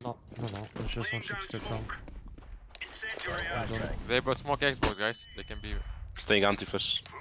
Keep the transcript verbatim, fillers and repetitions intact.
No, no, no. There's just one ship straight down. I don't- They both smoke Xbox, guys. They can be. Staying anti-flash.